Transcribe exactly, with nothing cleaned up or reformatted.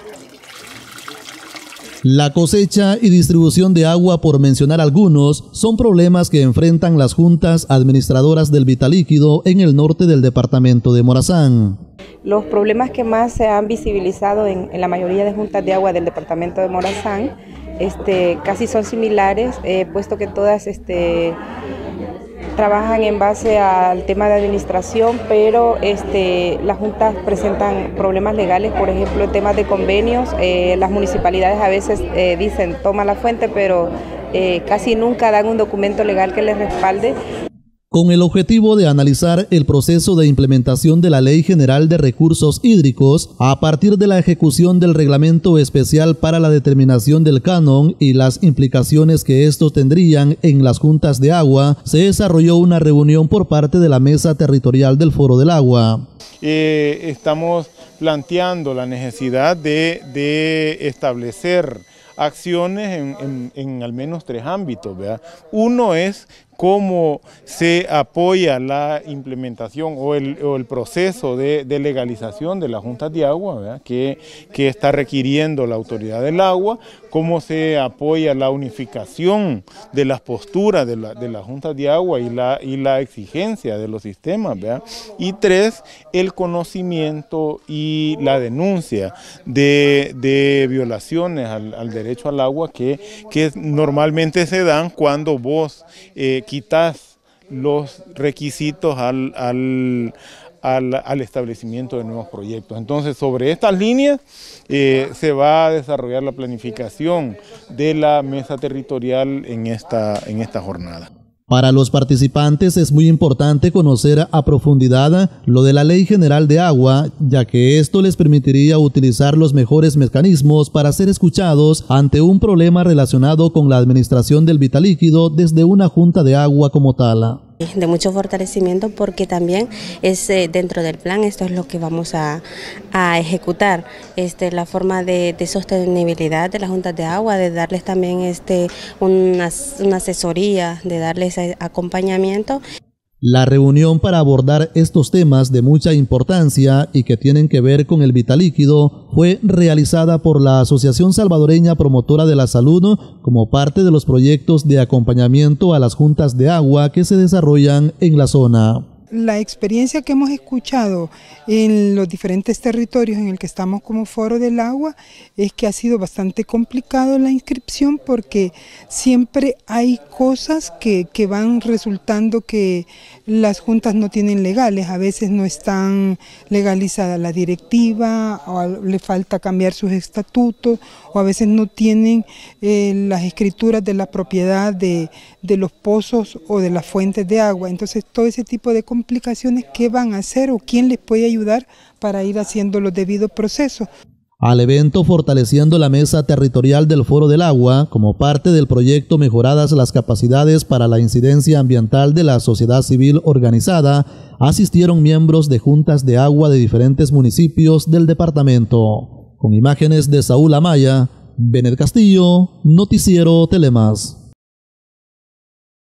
La cosecha y distribución de agua, por mencionar algunos, son problemas que enfrentan las juntas administradoras del Vitalíquido en el norte del departamento de Morazán. Los problemas que más se han visibilizado en, en la mayoría de juntas de agua del departamento de Morazán este, casi son similares, eh, puesto que todas este, trabajan en base al tema de administración, pero este, las juntas presentan problemas legales, por ejemplo, temas de convenios. Eh, las municipalidades a veces eh, dicen toma la fuente, pero eh, casi nunca dan un documento legal que les respalde. Con el objetivo de analizar el proceso de implementación de la Ley General de Recursos Hídricos a partir de la ejecución del Reglamento Especial para la determinación del canon y las implicaciones que estos tendrían en las juntas de agua, se desarrolló una reunión por parte de la Mesa Territorial del Foro del Agua. Eh, estamos planteando la necesidad de, de establecer acciones en, en, en al menos tres ámbitos, ¿verdad? Uno es cómo se apoya la implementación o el, o el proceso de, de legalización de las juntas de agua, ¿verdad? Que, que está requiriendo la autoridad del agua, cómo se apoya la unificación de las posturas de, la, de las juntas de agua y la, y la exigencia de los sistemas, ¿verdad? Y tres, el conocimiento y la denuncia de, de violaciones al, al derecho al agua que, que normalmente se dan cuando vos eh, quitas los requisitos al, al, al, al establecimiento de nuevos proyectos. Entonces, sobre estas líneas eh, se va a desarrollar la planificación de la mesa territorial en esta, en esta jornada. Para los participantes es muy importante conocer a profundidad lo de la Ley General de Agua, ya que esto les permitiría utilizar los mejores mecanismos para ser escuchados ante un problema relacionado con la administración del Vitalíquido desde una junta de agua como tal. De mucho fortalecimiento, porque también es eh, dentro del plan, esto es lo que vamos a, a ejecutar, este, la forma de, de sostenibilidad de las juntas de agua, de darles también este, una, una asesoría, de darles acompañamiento. La reunión para abordar estos temas de mucha importancia y que tienen que ver con el Vitalíquido fue realizada por la Asociación Salvadoreña Promotora de la Salud como parte de los proyectos de acompañamiento a las juntas de agua que se desarrollan en la zona. La experiencia que hemos escuchado en los diferentes territorios en el que estamos como Foro del Agua es que ha sido bastante complicado la inscripción, porque siempre hay cosas que, que van resultando que las juntas no tienen legales. A veces no están legalizadas la directiva, o le falta cambiar sus estatutos, o a veces no tienen eh, las escrituras de la propiedad de, de los pozos o de las fuentes de agua. Entonces todo ese tipo de complicaciones, ¿qué van a hacer o quién les puede ayudar para ir haciendo los debidos procesos? Al evento Fortaleciendo la Mesa Territorial del Foro del Agua, como parte del proyecto Mejoradas las Capacidades para la Incidencia Ambiental de la Sociedad Civil Organizada, asistieron miembros de juntas de agua de diferentes municipios del departamento. Con imágenes de Saúl Amaya, Benet Castillo, Noticiero Telemás.